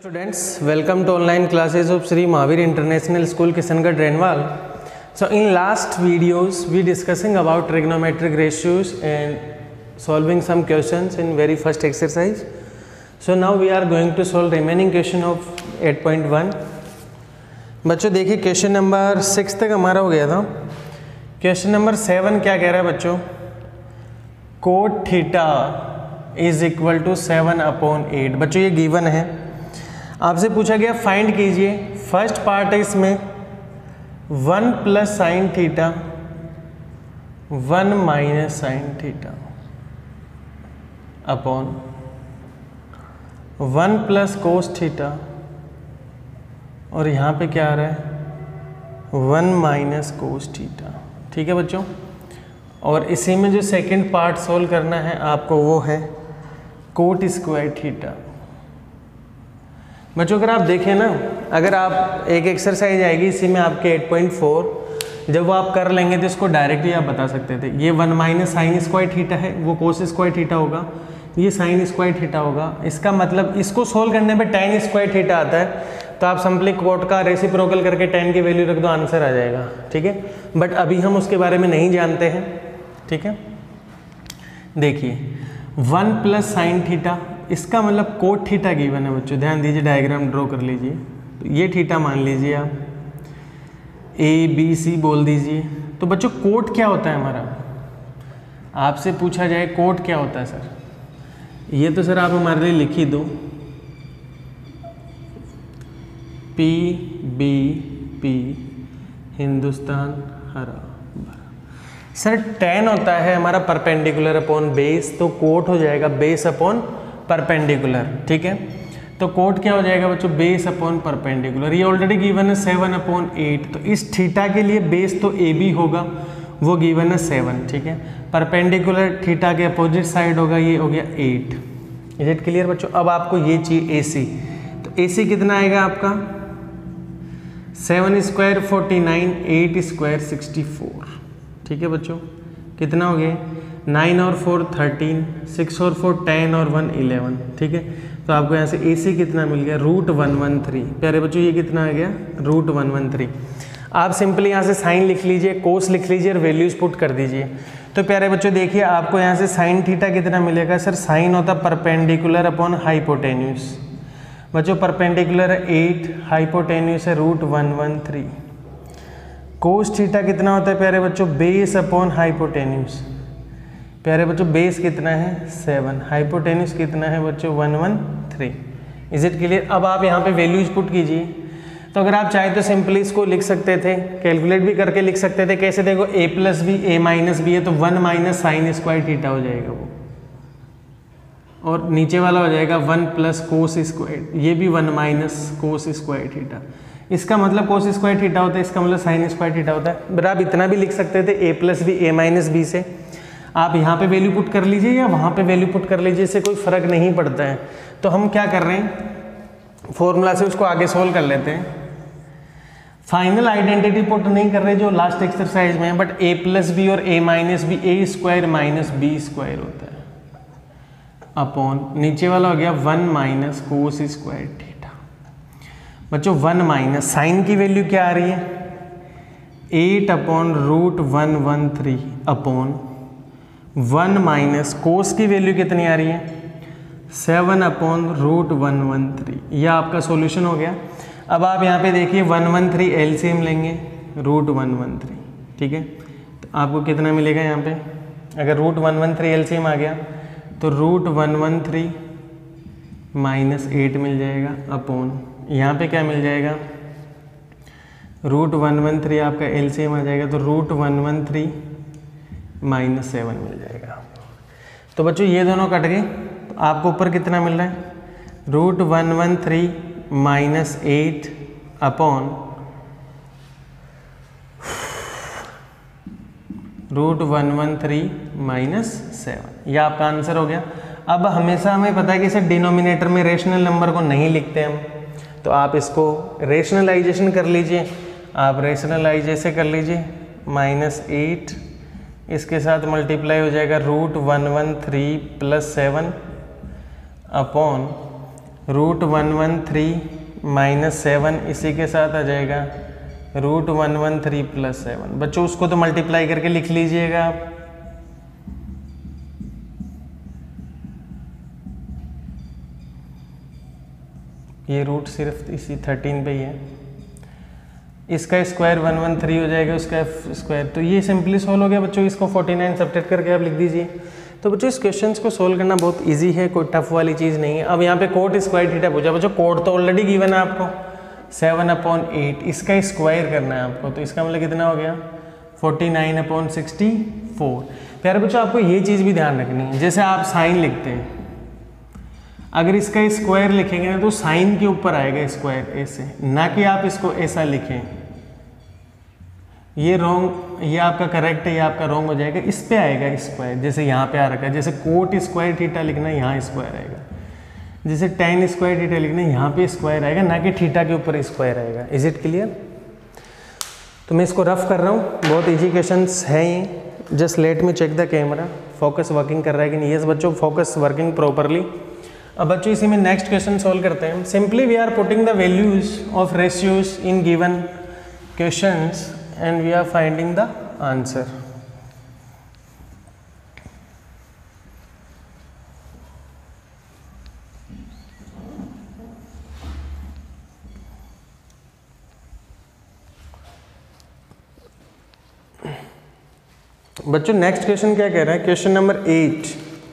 Students, welcome to online classes of Sri Mahavir International School, Kishangarh, Renwal. So in last videos we discussing about trigonometric ratios and solving some questions in very first exercise. So now we are going to solve remaining question of 8.1. बच्चों देखिए question number 6 तक हमारा हो गया था. Question number 7 क्या कह रहा है बच्चों? Cot theta is equal to 7/8. बच्चों ये गिवन है, आपसे पूछा गया फाइंड कीजिए. फर्स्ट पार्ट है इसमें 1 plus sine theta 1 minus sine theta upon 1 plus cos theta और यहाँ पे क्या आ रहा है 1 माइनस कोस थीटा. ठीक है बच्चों, और इसी में जो सेकंड पार्ट सोल्व करना है आपको वो है कोट स्क्वायर थीटा. बच्चों अगर आप देखें ना, अगर आप एक एक्सरसाइज आएगी इसी में आपके 8.4, जब वो आप कर लेंगे तो इसको डायरेक्टली आप बता सकते थे. ये 1 माइनस साइन स्क्वायर थीटा है, वो कोस स्क्वायर थीटा होगा, ये साइन स्क्वायर थीटा होगा. इसका मतलब इसको सोल्व करने पे tan स्क्वायर थीटा आता है, तो आप सिंपली कोट का रेसिप्रोकल करके tan की वैल्यू रख दो, आंसर आ जाएगा. ठीक है, बट अभी हम उसके बारे में नहीं जानते हैं. ठीक है, देखिए 1 प्लस साइन थीटा, इसका मतलब कोट थीटा गिवन है बच्चों. ध्यान दीजिए, डायग्राम ड्रॉ कर लीजिए. तो ये थीटा मान लीजिए आप, ABC बोल दीजिए. तो बच्चों कोट क्या होता है हमारा? आपसे पूछा जाए कोट क्या होता है सर, ये तो सर आप हमारे लिए लिख ही दो, PBP हिंदुस्तान हरा भरा. सर tan होता है हमारा परपेंडिकुलर अपॉन बेस, तो कोट हो जाएगा बेस अपॉन परपेंडिकुलर. ठीक है, तो कोट क्या हो जाएगा बच्चों? Base upon perpendicular. ये ऑलरेडी गिवन है 7/8, तो इस थीटा के लिए बेस तो AB होगा, वो गिवन है 7. ठीक है, परपेंडिकुलर थीटा के अपोजिट साइड होगा, ये हो गया 8. इज इट क्लियर बच्चों? अब आपको ये चाहिए AC, तो AC कितना आएगा आपका? 7 स्क्वायर 49, 8 स्क्वायर 64. ठीक है बच्चों, कितना हो गया? 9 और 4 13, 6 और 4 10 और 1 11. ठीक है, तो आपको यहाँ से AC कितना मिल गया? √113. प्यारे बच्चों ये कितना आ गया? √113. आप सिंपली यहाँ से साइन लिख लीजिए, कोस लिख लीजिए और वैल्यूज पुट कर दीजिए. तो प्यारे बच्चों देखिए आपको यहाँ से साइन थीटा कितना मिलेगा? सर साइन होता परपेंडिकुलर अपॉन हाइपोटेन्यूस. बच्चों परपेंडिकुलर है 8, हाइपोटेन्यूस है √113. कोस थीटा कितना होता है प्यारे बच्चों? Base upon hypotenuse. प्यारे बच्चों बेस कितना है? 7, हाइपोटेन्यूस कितना है बच्चों? 113. Is it clear? अब आप यहाँ पे वैल्यूज पुट कीजिए. तो अगर आप चाहें तो सिंपली इसको लिख सकते थे, कैलकुलेट भी करके लिख सकते थे. कैसे? देखो A plus B A minus B है, तो 1 माइनस साइन स्क्वायर थीटा हो जाएगा वो, और नीचे वाला हो जाएगा 1 प्लस कोस स्क्वायर, ये भी 1 माइनस कोस स्क्वायर थीटा. इसका मतलब कोस स्क्वायर थीटा होता है, इसका मतलब साइन स्क्वायर थीटा होता है. बट आप इतना भी लिख सकते थे A plus B A minus B से. आप यहाँ पे वैल्यू पुट कर लीजिए या वहाँ पे वैल्यू पुट कर लीजिए, इससे कोई फ़र्क नहीं पड़ता है. तो हम क्या कर रहे हैं, फॉर्मूला से उसको आगे सोल्व कर लेते हैं. फाइनल आइडेंटिटी पुट नहीं कर रहे जो लास्ट एक्सरसाइज में है, बट A प्लस बी और A minus B A square minus B square होता है अपॉन नीचे वाला हो गया 1 माइनस कोस स्क्वायर थीटा. बच्चों 1 माइनस साइन की वैल्यु क्या आ रही है? 8/√113 अपॉन 1 माइनस कोस की वैल्यू कितनी आ रही है? 7/√113. यह आपका सॉल्यूशन हो गया. अब आप यहाँ पे देखिए 113 एलसीएम लेंगे √113. ठीक है, तो आपको कितना मिलेगा यहाँ पे? अगर √113 एलसीएम आ गया तो √113 माइनस 8 मिल जाएगा अपॉन यहाँ पे क्या मिल जाएगा? √113 आपका एलसीएम आ जाएगा, तो √113 माइनस 7 मिल जाएगा. तो बच्चों ये दोनों कट गए, तो आपको ऊपर कितना मिल रहा है? √113 माइनस 8 अपॉन √113 माइनस 7. यह आपका आंसर हो गया. अब हमेशा हमें पता है कि इसे डिनोमिनेटर में रेशनल नंबर को नहीं लिखते हम, तो आप इसको रेशनलाइजेशन कर लीजिए. आप रेशनलाइजेशन कर लीजिए, -8 इसके साथ मल्टीप्लाई हो जाएगा √113 + 7 अपॉन √113 माइनस 7 इसी के साथ आ जाएगा √113 प्लस 7। बच्चों उसको तो मल्टीप्लाई करके लिख लीजिएगा आप। ये रूट सिर्फ इसी 13 पे ही है। इसका स्क्वायर 113 हो जाएगा, उसका स्क्वायर। तो ये सिंपली सोल्व हो गया बच्चों। इसको 49 सब्ट्रैक्ट करके आप लिख दीजिए। तो बच्चों इस क्वेश्चन को सोल्व करना बहुत इजी है, कोई टफ वाली चीज़ नहीं है। अब यहाँ पे कोट स्क्वायर थीटा पूछा बच्चों, कोट तो ऑलरेडी गिवन है आपको 7/8, इसका स्क्वायर करना है आपको। तो इसका मतलब कितना हो गया 49/64। प्यारे बच्चों आपको ये चीज़ भी ध्यान रखनी है, जैसे आप साइन लिखते हैं, अगर इसका स्क्वायर लिखेंगे ना तो साइन के ऊपर आएगा स्क्वायर ऐसे, ना कि आप इसको ऐसा लिखें। ये रॉन्ग, ये आपका करेक्ट है, ये आपका रॉन्ग हो जाएगा। इस पे आएगा स्क्वायर, जैसे यहाँ पे आ रखा है। जैसे कोट स्क्वायर थीटा लिखना है, यहाँ स्क्वायर आएगा। जैसे tan स्क्वायर थीटा लिखना है, यहाँ पे स्क्वायर आएगा, ना कि थीटा के ऊपर स्क्वायर आएगा। Is it clear? तो मैं इसको रफ कर रहा हूँ, बहुत ईजी क्वेश्चंस है ये। Just let me check the camera, focus working कर रहा है कि नहीं। यस बच्चों, फोकस वर्किंग प्रॉपरली। अब बच्चों इसी में नेक्स्ट क्वेश्चन सॉल्व करते हैं। Simply we are putting the values of ratios in given questions and we are finding the answer. बच्चों नेक्स्ट क्वेश्चन क्या कह रहा है, क्वेश्चन नंबर 8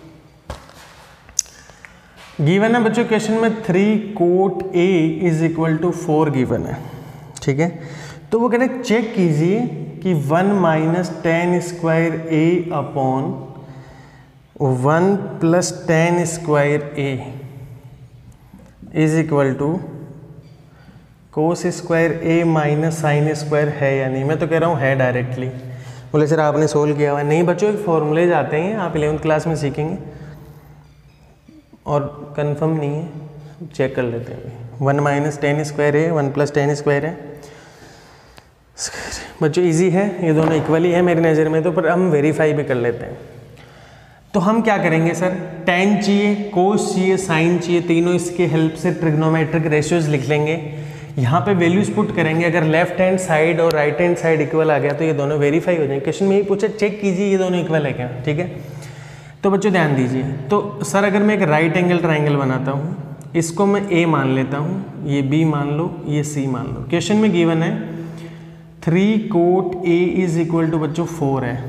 गिवन है बच्चों। क्वेश्चन में 3 cot A is equal to 4 given है, ठीक है। तो वो कह रहे हैं चेक कीजिए कि 1 minus tan square A upon 1 plus tan square A is equal to cos square A minus sine square है या नहीं। मैं तो कह रहा हूँ है डायरेक्टली। बोले सर आपने सोल्व किया हुआ है। नहीं बच्चों, एक फॉर्मूले आते हैं, आप 11th क्लास में सीखेंगे और कंफर्म नहीं है, चेक कर लेते हैं। 1 माइनस tan स्क्वायर है, 1 प्लस tan स्क्वायर है। बच्चों इजी है, ये दोनों इक्वली है मेरी नज़र में तो, पर हम वेरीफाई भी कर लेते हैं। तो हम क्या करेंगे सर, tan चाहिए, कोस चाहिए, साइन चाहिए, तीनों इसके हेल्प से ट्रिग्नोमेट्रिक रेशियोज लिख लेंगे। यहाँ पे वैल्यूज पुट करेंगे, अगर लेफ्ट हैंड साइड और राइट हैंड साइड इक्वल आ गया तो ये दोनों वेरीफाई हो जाएंगे। क्वेश्चन में यही पूछा, चेक कीजिए ये दोनों इक्वल है क्या, ठीक है। तो बच्चों ध्यान दीजिए। तो सर अगर मैं एक राइट एंगल ट्राइंगल बनाता हूँ, इसको मैं A मान लेता हूँ, ये B मान लो, ये C मान लो। क्वेश्चन में गिवन है 3 cot A is equal to बच्चों 4 है।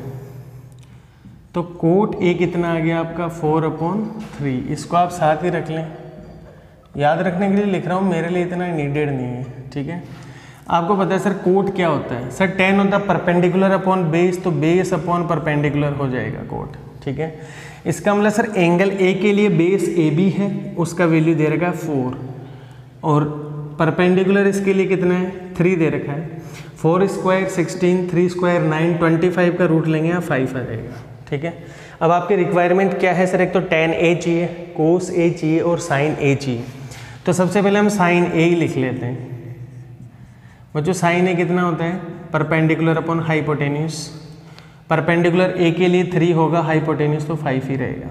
तो कोट A कितना आ गया आपका 4/3। इसको आप साथ ही रख लें, याद रखने के लिए लिख रहा हूँ, मेरे लिए इतना नीडेड नहीं है, ठीक है। आपको पता है सर कोट क्या होता है, सर tan होता है परपेंडिकुलर अपॉन बेस, तो बेस अपॉन परपेंडिकुलर हो जाएगा कोट, ठीक है। इसका मतलब सर एंगल A के लिए बेस AB है, उसका वैल्यू दे रखा है 4 और परपेंडिकुलर इसके लिए कितना है 3 दे रखा है। 4 स्क्वायर 16, 3 स्क्वायर 9, 25 का रूट लेंगे, 5 आ जाएगा, ठीक है। अब आपके रिक्वायरमेंट क्या है सर, एक तो tan A चाहिए, कोस A चाहिए और साइन A चाहिए। तो सबसे पहले हम साइन A ही लिख लेते हैं। बच्चों साइन A कितना होता है, perpendicular upon hypotenuse. Perpendicular A के लिए 3 होगा, हाइपोटेन्यूस तो 5 ही रहेगा।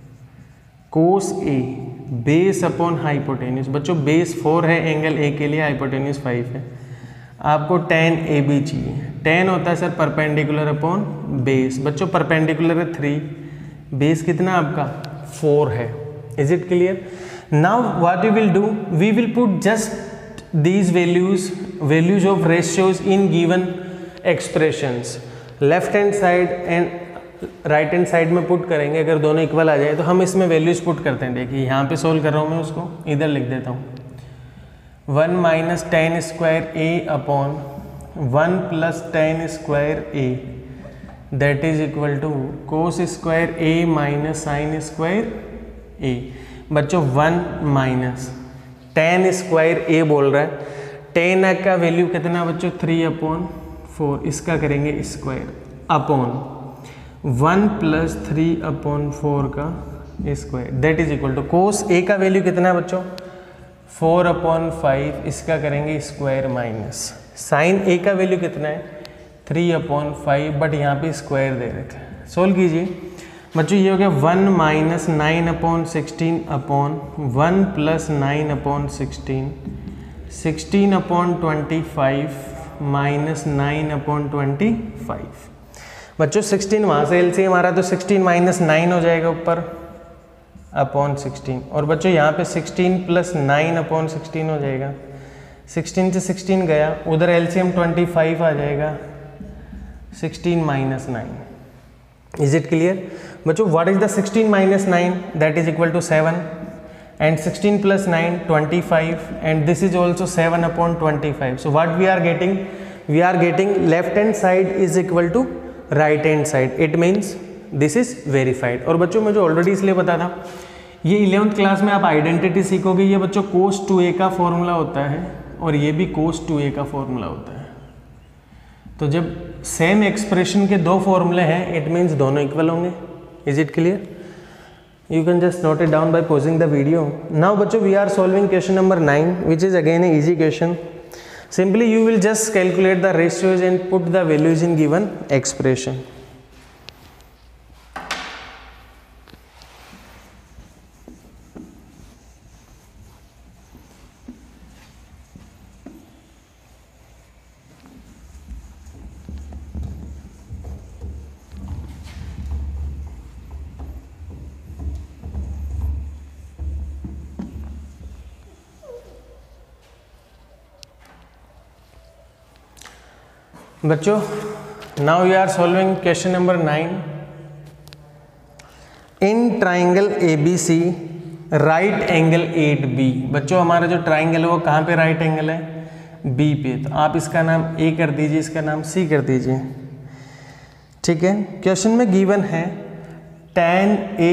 Cos A base upon hypotenuse, बच्चों बेस 4 है एंगल A के लिए, हाइपोटेन्यूस 5 है। आपको tan AB चाहिए। tan होता है सर परपेंडिकुलर अपॉन बेस। बच्चों परपेंडिकुलर है 3, बेस कितना आपका 4 है। Is it clear? Now what we will do, we will put just these values of ratios in given expressions, left hand side and right hand side में put करेंगे। अगर दोनों equal आ जाए तो हम इसमें वैल्यूज पुट करते हैं। देखिए यहाँ पे सोल्व कर रहा हूँ मैं, उसको इधर लिख देता हूँ। 1 minus tan square A upon 1 plus tan square A that is equal to cos square A minus sine square A। बच्चों 1 माइनस tan स्क्वायर A बोल रहा है, tan का वैल्यू कितना बच्चों 3/4, इसका करेंगे स्क्वायर अपॉन 1 प्लस 3/4 का square that is equal to cos A का वैल्यू कितना है बच्चों 4/5, इसका करेंगे स्क्वायर माइनस साइन A का वैल्यू कितना है 3/5, बट यहाँ पे स्क्वायर दे रखा है। सोल्व कीजिए। बच्चों ये हो गया 1 माइनस 9/16 अपॉन 1 प्लस 9/16, 16/25 माइनस 9/25। बच्चों 16 वहाँ से एलसीएम आ रहा है तो 16 माइनस 9 हो जाएगा ऊपर अपॉन 16, और बच्चों यहाँ पे 16 प्लस 9/16 हो जाएगा। 16 से 16 गया, उधर एलसीएम 25 आ जाएगा, 16 माइनस 9। इज इट क्लियर बच्चों? What is the 16 minus 9? That is equal to 7, and 16 plus 9 25, and this is also 7/25. So what we are getting? We are getting left hand side is equal to right hand side. It means this is verified. और बच्चों मुझे already इसलिए पता था, ये 11th class में आप identity सीखोगे। ये बच्चों cos 2a का फॉर्मूला होता है और ये भी cos 2a का फॉर्मूला होता है। तो जब सेम एक्सप्रेशन के दो फॉर्मूले हैं, इट मीन्स दोनों इक्वल होंगे। Is it clear? You can just note it down by pausing the video. Now बच्चों we are solving question number 9, which is again an easy question. Simply you will just calculate the ratios and put the values in given expression. बच्चों now we are solving question number 9। In triangle ABC right angle 8B। बच्चों हमारा जो triangle है वो कहाँ पे right angle है? B पे। तो आप इसका नाम A कर दीजिए, इसका नाम C कर दीजिए, ठीक है। क्वेश्चन में गिवन है tan A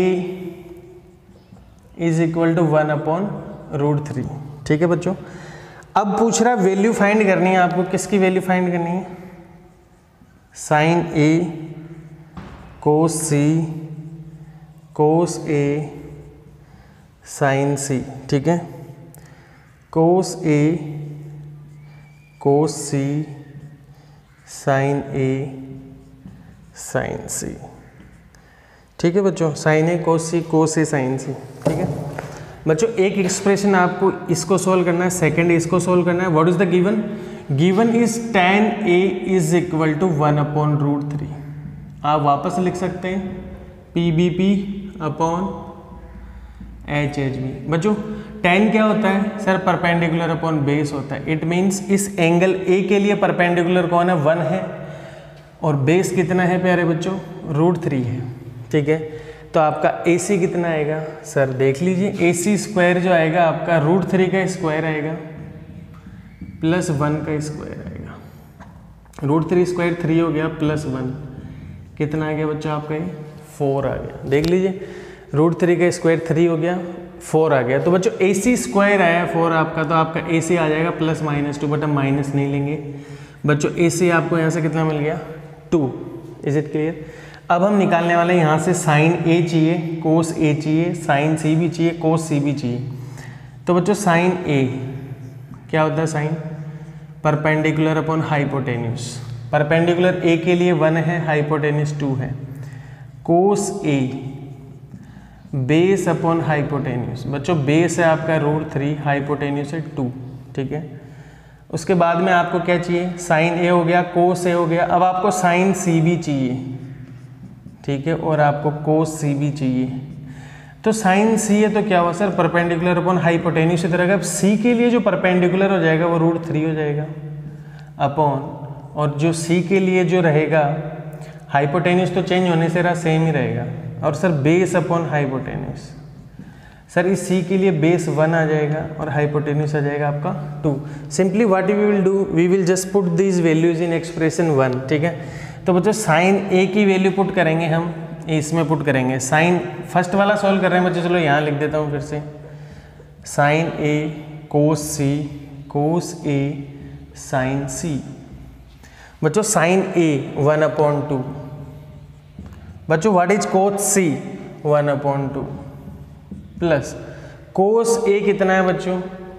is equal to 1/√3, ठीक है बच्चों। अब पूछ रहा है वैल्यू फाइंड करनी है आपको। किसकी वैल्यू फाइंड करनी है? Sine A cos C cos A sine C, ठीक है। Cos A cos C sine A sine C, ठीक है बच्चों। Sine A cos C cos A sine C, ठीक है बच्चों। एक एक्सप्रेशन आपको इसको सोल्व करना है, सेकंड इसको सोल्व करना है। What is the given? Given is tan A is equal to 1/√3। आप वापस लिख सकते हैं PBP अपॉन HHB। बच्चों tan क्या होता है सर? परपेंडिकुलर अपॉन बेस होता है। इट मीन्स इस एंगल A के लिए परपेंडिकुलर कौन है? 1 है, और बेस कितना है प्यारे बच्चों? √3 है, ठीक है। तो आपका AC कितना आएगा सर? देख लीजिए, AC स्क्वायर जो आएगा आपका √3 का स्क्वायर आएगा प्लस 1 का स्क्वायर आएगा। √3 स्क्वायर 3 हो गया प्लस 1 कितना आ गया बच्चों आपका? ये 4 आ गया। देख लीजिए, √3 का स्क्वायर 3 हो गया, 4 आ गया। तो बच्चों AC स्क्वायर आया 4 आपका, तो आपका AC आ जाएगा प्लस -2, बट हम माइनस नहीं लेंगे बच्चों। AC आपको यहाँ से कितना मिल गया? 2। Is it clear? अब हम निकालने वाले हैं यहाँ से साइन A चाहिए, कोस A चाहिए, साइन C भी चाहिए, कोस C भी चाहिए। तो बच्चों साइन A क्या होता है? Sine perpendicular upon hypotenuse. Perpendicular A के लिए 1 है, हाइपोटेन्यूस 2 है। Cos A base upon hypotenuse. बच्चों बेस है आपका √3, हाइपोटेन्यूस है 2, ठीक है। उसके बाद में आपको क्या चाहिए? साइन A हो गया, कोस A हो गया। अब आपको साइन C भी चाहिए, ठीक है, और आपको कोस C भी चाहिए। तो साइन C है तो क्या हुआ सर? परपेंडिकुलर अपॉन हाइपोटेन्यूस की तरह। अब C के लिए जो परपेंडिकुलर हो जाएगा वो √3 हो जाएगा अपॉन, और जो C के लिए जो रहेगा हाइपोटेन्यूस तो चेंज होने से रहा, सेम ही रहेगा। और sir base upon hypotenuse, sir इस C के लिए बेस 1 आ जाएगा और हाइपोटेन्यूस आ जाएगा आपका 2। Simply what we will do, we will just put these values in expression 1, ठीक है। तो बच्चों साइन A की वैल्यू पुट करेंगे हम, इसमें पुट करेंगे। साइन फर्स्ट वाला सॉल्व कर रहे हैं बच्चों, चलो यहाँ लिख देता हूँ फिर से। Sine A cos C cos A sine C। बच्चों साइन A 1/2। बच्चों what is cos C? 1/2 plus cos A कितना है बच्चों?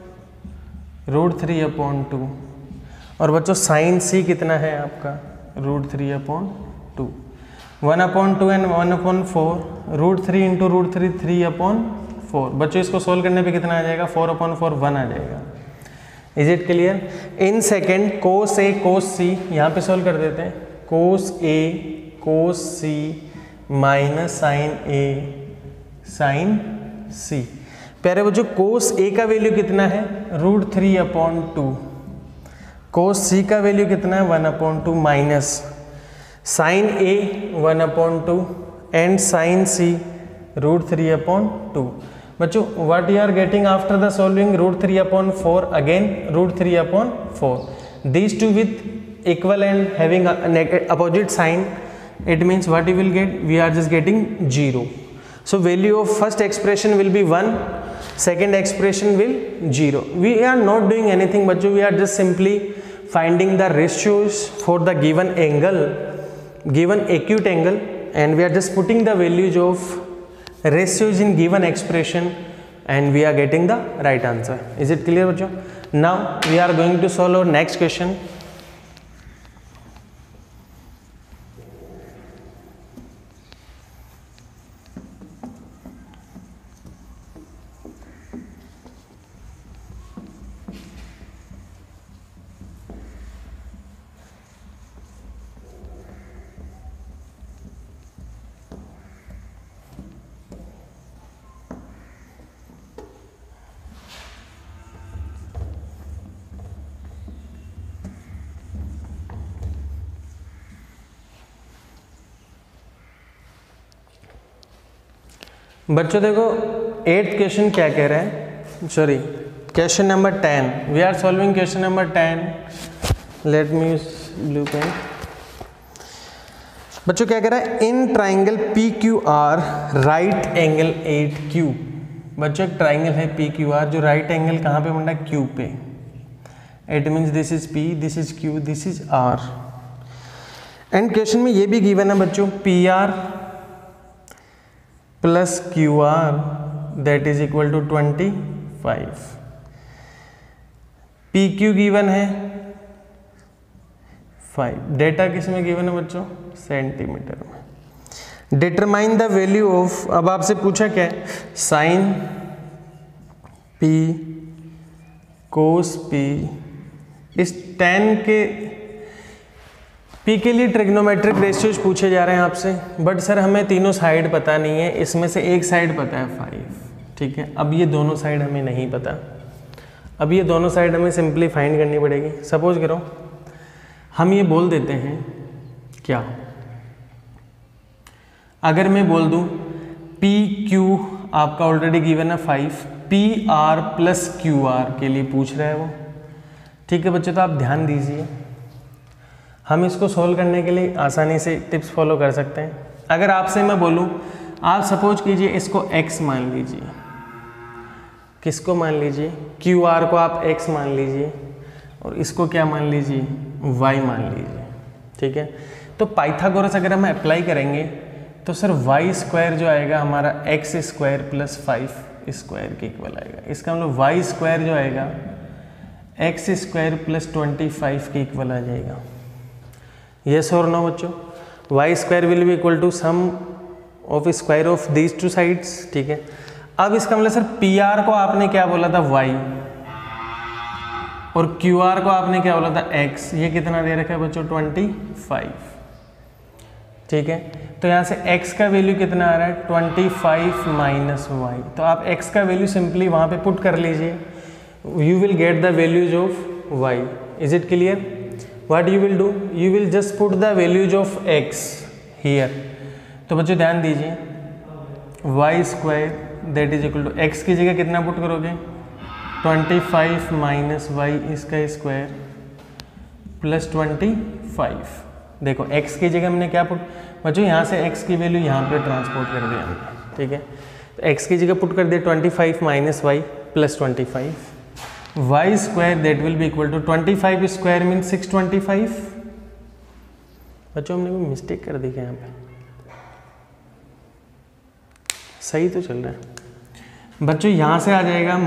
√3/2। और बच्चों साइन C कितना है आपका? √3/2। 1/2 एंड 1/4, √3 इंटू √3 3/4। बच्चों इसको सोल्व करने पे कितना आ जाएगा, 4/4 1 आ जाएगा। Is it clear? In second cos A cos C, यहाँ पे सोल्व कर देते हैं, cos A cos C minus sine A sine C. प्यारे बच्चों कोस ए का वैल्यू कितना है, √3/2, कोस सी का वैल्यू कितना है 1/2 minus sine A 1/2 and sine C √3/2। बच्चों what you are getting after the solving, √3/4 again √3/4, these two with equal and having opposite sign, it means what you will get, we are just getting 0. So value of first expression will be 1, second expression will 0. We are not doing anything बच्चों, we are just simply finding the ratios for the given angle, given acute angle, and we are just putting the values of ratios in given expression and we are getting the right answer. Is it clear बच्चों? Now we are going to solve our next question. बच्चों देखो 8th question क्या कह रहा है, sorry question number 10, we are solving question number 10। Let me use blue pen. बच्चों क्या कह रहा है, in triangle P Q R right angle 8Q। बच्चों एक ट्राइंगल है पी क्यू आर जो राइट एंगल कहाँ पे बन रहा है, Q पे। It means this is P, this is Q, this is R। And question में ये भी गिवन है बच्चों, PR plus QR that is equal to 25। PQ given है 5। डेटा किस में गिवन है बच्चों, सेंटीमीटर में। डिटरमाइन द वैल्यू ऑफ, अब आपसे पूछा क्या है, साइन P कोस P। इस tan के P के लिए ट्रिग्नोमेट्रिक रेशियोज पूछे जा रहे हैं आपसे, बट सर हमें तीनों साइड पता नहीं है, इसमें से एक साइड पता है 5, ठीक है। अब ये दोनों साइड हमें नहीं पता, अब ये दोनों साइड हमें सिंपली फाइंड करनी पड़ेगी। सपोज करो हम ये बोल देते हैं क्या, अगर मैं बोल दूं PQ आपका ऑलरेडी गिवन है 5, PR प्लस QR के लिए पूछ रहा है वो, ठीक है बच्चों। तो आप ध्यान दीजिए, हम इसको सोल्व करने के लिए आसानी से टिप्स फॉलो कर सकते हैं। अगर आपसे मैं बोलूं, आप सपोज कीजिए इसको x मान लीजिए, किसको मान लीजिए, QR को आप x मान लीजिए और इसको क्या मान लीजिए, y मान लीजिए, ठीक है। तो पाइथागोरस अगर हम अप्लाई करेंगे तो सर y स्क्वायर जो आएगा हमारा x स्क्वायर प्लस 5 स्क्वायर के इक्वल आएगा। इसका मतलब y स्क्वायर जो आएगा x स्क्वायर प्लस 25 के इक्वल आ जाएगा। यस और नो बच्चों, y square will be equal to sum of square of these two sides, ठीक है। अब इसका मतलब सर PR को आपने क्या बोला था y और QR को आपने क्या बोला था x, ये कितना दे रखा है बच्चों 25, ठीक है। तो यहाँ से x का वैल्यू कितना आ रहा है 25 माइनस y, तो आप x का वैल्यू सिंपली वहाँ पे पुट कर लीजिए, you will get the values of y। Is it clear? What you will do, you will just put the values of x here। तो बच्चों ध्यान दीजिए, y square that is equal to x की जगह कितना put करोगे 25 minus y इसका square plus 25। देखो x की जगह हमने क्या पुट, बच्चों यहाँ से x की वैल्यू यहाँ पे ट्रांसपोर्ट कर दिया हमने, ठीक है। तो x की जगह पुट कर दिया 25 minus y plus 25, y square that will be equal to 25 square mean 625। बच्चों हमने कोई मिस्टेक कर दी क्या यहाँ पे, सही तो चल रहा है बच्चों। यहाँ से आ जाएगा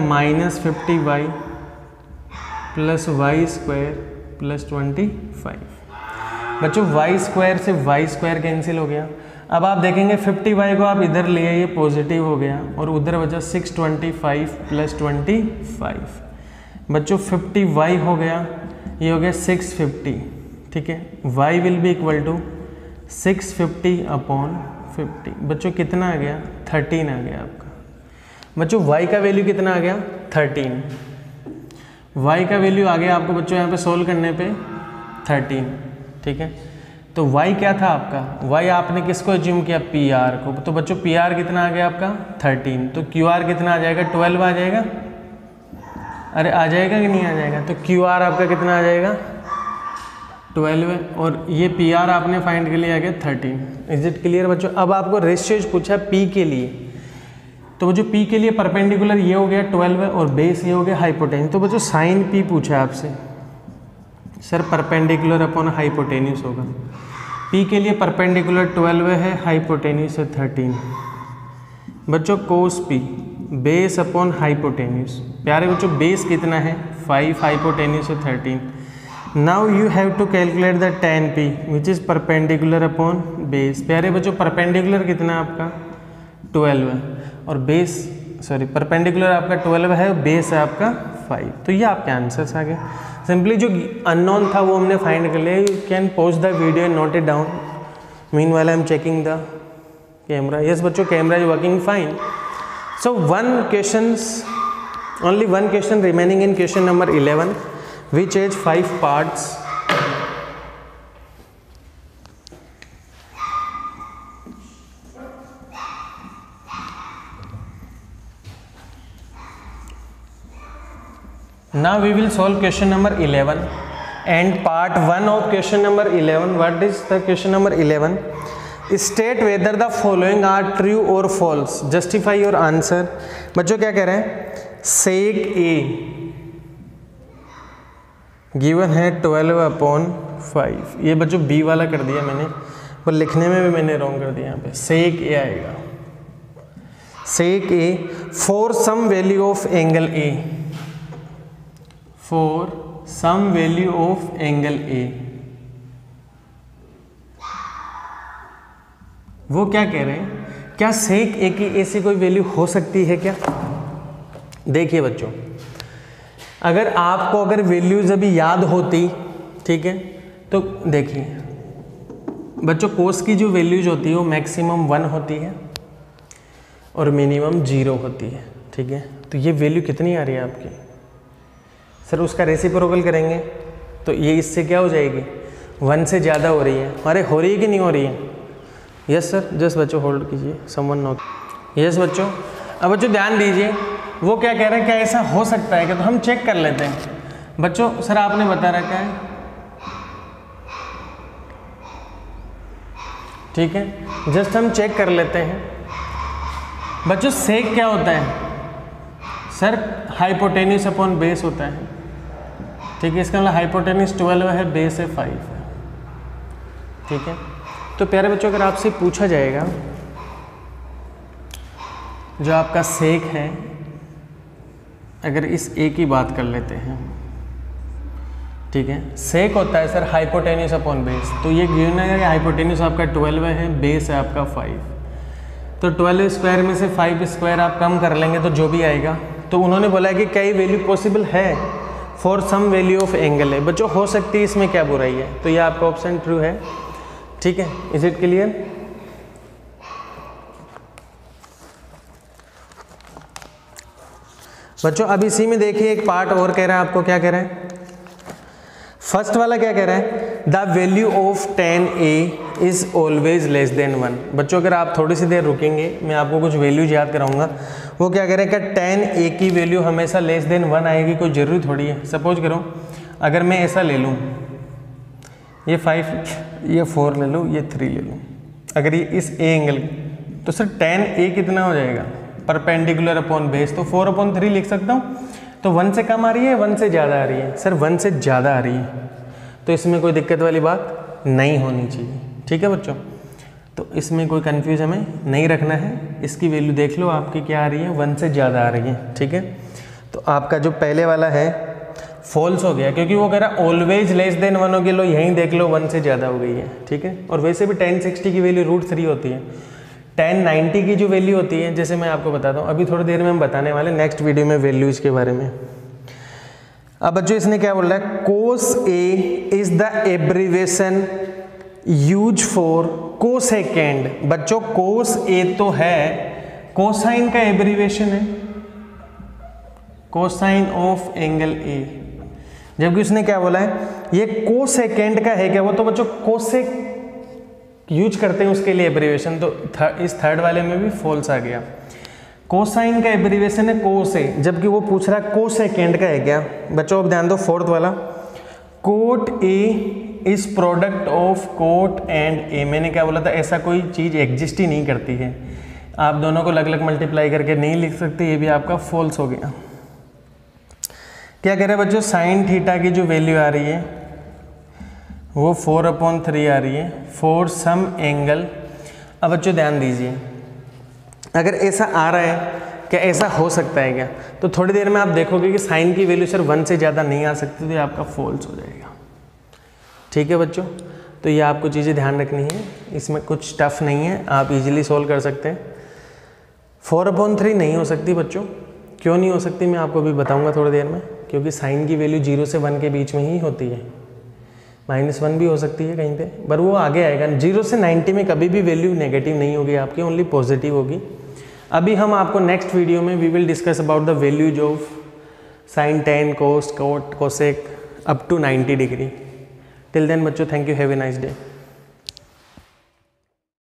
-50y plus y square plus 25। बच्चों वाई स्क्वायर से वाई स्क्वायर कैंसिल हो गया। अब आप देखेंगे 50y को आप इधर लिए, ये पॉजिटिव हो गया और उधर बचा 625 प्लस 25। बच्चों 50y हो गया, ये हो गया 650, ठीक है। y will be equal to 650 upon 50। बच्चों कितना आ गया? 13 आ गया आपका। बच्चों y का वैल्यू कितना आ गया? 13। y का वैल्यू आ गया आपको बच्चों यहाँ पे सोल्व करने पे 13, ठीक है। तो y क्या था आपका? y आपने किसको एज्यूम किया? PR को। तो बच्चों PR कितना आ गया आपका? 13। तो QR कितना आ जाएगा? 12 आ जाएगा। अरे आ जाएगा कि नहीं आ जाएगा? तो QR आपका कितना आ जाएगा? 12 है, और ये PR आपने फाइंड कर लिया आ गया 13। इज इट क्लियर बच्चों? अब आपको रेशियोज पूछा P के लिए, तो बच्चों P के लिए परपेंडिकुलर ये हो गया 12 है और बेस ये हो गया हाइपोटेन्यूस। तो बच्चों साइन P पूछा है आपसे, सर परपेंडिकुलर अपॉन हाइपोटेन्यूस होगा। P के लिए परपेंडिकुलर 12 है, हाइपोटेन्यूस है 13। बच्चों cos P base upon hypotenuse, प्यारे बच्चों बेस कितना है? 5, हाइपोटेन्यूस है 13। Now you have to calculate the tan P which is perpendicular upon base. प्यारे बच्चों परपेंडिकुलर कितना है आपका? 12 है, और बेस सॉरी परपेंडिकुलर आपका 12 है, बेस है आपका 5। तो ये आपके आंसर्स आ गए। सिंपली जो अननोन था वो हमने फाइंड कर लिया। You can pause the video and note it down. Meanwhile I am checking the camera. Yes बच्चों camera is working fine. So only one question remaining in question number 11 which has 5 parts. Now we will solve question number 11 and part 1 of question number 11. What is the question number 11? State whether the following are true or false. Justify your answer. बच्चों क्या कह रहे हैं? sec A given है 12 upon 5। ये बच्चों B वाला कर दिया मैंने, पर लिखने में भी मैंने रॉन्ग कर दिया। यहाँ पे sec A आएगा, sec A for some value of angle A, for some value of angle A। वो क्या कह रहे हैं? क्या sec A की ऐसी कोई वैल्यू हो सकती है क्या? देखिए बच्चों, अगर आपको अगर वैल्यूज अभी याद होती, ठीक है, तो देखिए बच्चों कोस की जो वैल्यूज होती है वो मैक्सिमम 1 होती है और मिनिमम 0 होती है, ठीक है। तो ये वैल्यू कितनी आ रही है आपकी? सर उसका रेसिप्रोकल करेंगे तो ये इससे क्या हो जाएगी? 1 से ज़्यादा हो रही है। अरे हो रही है कि नहीं हो रही है? Yes sir. जस्ट बच्चों होल्ड कीजिए, समवन नो। यस बच्चों, अब बच्चों ध्यान दीजिए, वो क्या कह रहे हैं? क्या ऐसा हो सकता है? क्या तो हम चेक कर लेते हैं। बच्चों सर आपने बता रखा है, ठीक है, जस्ट हम चेक कर लेते हैं। बच्चों सेक क्या होता है? सर हाइपोटेन्यूस अपॉन बेस होता है, ठीक है। इसका मतलब हाइपोटेन्यूस 12 है, बेस है 5 है, ठीक है। तो प्यारे बच्चों अगर आपसे पूछा जाएगा जो आपका सेक है, अगर इस ए की बात कर लेते हैं, ठीक है, सेक होता है सर हाइपोटेन्यूस अपॉन बेस। तो ये गिवन है कि हाइपोटेन्यूस आपका 12 है, बेस है आपका 5। तो 12 स्क्वायर में से 5 स्क्वायर आप कम कर लेंगे तो जो भी आएगा। तो उन्होंने बोला कि कई वैल्यू पॉसिबल है for some value of angle है। बच्चों हो सकती है, इसमें क्या बुराई है? तो ये आपका ऑप्शन ट्रू है, ठीक है। Is it clear? बच्चों अब इसी में देखिए एक पार्ट और कह रहा है आपको। क्या कह रहा है? फर्स्ट वाला क्या कह रहा है? The value of tan A is always less than 1। बच्चों अगर आप थोड़ी सी देर रुकेंगे, मैं आपको कुछ वैल्यूज याद कराऊंगा। वो क्या कह रहे हैं? क्या tan A की वैल्यू हमेशा लेस देन 1 आएगी? कोई ज़रूरी थोड़ी है। सपोज करो अगर मैं ऐसा ले लूँ, ये 5, ये 4 ले लूँ, ये 3 ले लूँ, अगर ये इस A एंगल, तो सर tan A कितना हो जाएगा? परपेंडिकुलर अपॉन बेस, तो 4/3 लिख सकता हूँ। तो 1 से कम आ रही है, 1 से ज़्यादा आ रही है? सर 1 से ज़्यादा आ रही है, तो इसमें कोई दिक्कत वाली बात नहीं होनी चाहिए, ठीक है बच्चों। तो इसमें कोई कन्फ्यूज हमें नहीं रखना है। इसकी वैल्यू देख लो आपकी क्या आ रही है? 1 से ज़्यादा आ रही है, ठीक है। तो आपका जो पहले वाला है फॉल्स हो गया, क्योंकि वो कह रहा ऑलवेज लेस देन 1 होगी। लो यहीं देख लो 1 से ज़्यादा हो गई है, ठीक है। और वैसे भी tan 60 की वैल्यू √3 होती है। tan 90 की जो वैल्यू होती है, जैसे मैं आपको बताता हूँ, अभी थोड़ी देर में हम बताने वाले नेक्स्ट वीडियो में वैल्यूज के बारे में। अब बच्चों इसने क्या बोला है, cos A is the abbreviation use for cosecant. बच्चों cos A तो है, कोसाइन का एब्रीवेशन है, कोसाइन ऑफ एंगल A, जबकि उसने क्या बोला है ये कोसेकेंड का है क्या, वो तो बच्चों कोसेक यूज करते हैं उसके लिए एब्रीवेशन, तो इस थर्ड वाले में भी फॉल्स आ गया। कोसाइन का एब्रीवेशन है कोस ए, जबकि वो पूछ रहा है कोसेकेंड का है क्या। बच्चों अब ध्यान दो फोर्थ वाला, cot A is product of cot and A. मैंने क्या बोला था, ऐसा कोई चीज़ एग्जिस्ट ही नहीं करती है, आप दोनों को अलग अलग मल्टीप्लाई करके नहीं लिख सकते, ये भी आपका फॉल्स हो गया। क्या कह रहे हैं बच्चों, साइन थीटा की जो वैल्यू आ रही है वो 4/3 आ रही है फॉर सम एंगल। अब बच्चों ध्यान दीजिए, अगर ऐसा आ रहा है, क्या ऐसा हो सकता है क्या, तो थोड़ी देर में आप देखोगे कि साइन की वैल्यू सिर्फ 1 से ज़्यादा नहीं आ सकती, तो ये आपका फॉल्स हो जाएगा। ठीक है बच्चों, तो ये आपको चीज़ें ध्यान रखनी है, इसमें कुछ टफ नहीं है, आप इजीली सोल्व कर सकते हैं। 4/3 नहीं हो सकती बच्चों, क्यों नहीं हो सकती मैं आपको भी बताऊंगा थोड़ी देर में, क्योंकि साइन की वैल्यू 0 से 1 के बीच में ही होती है। -1 भी हो सकती है कहीं पे, पर वो आगे आएगा। 0 से 90 में कभी भी वैल्यू नेगेटिव नहीं होगी आपकी, ओनली पॉजिटिव होगी। अभी हम आपको नेक्स्ट वीडियो में we will discuss about the values of sine, tan, cos, cot, cosec up to 90 degree. Till then बच्चों, thank you, have a nice day.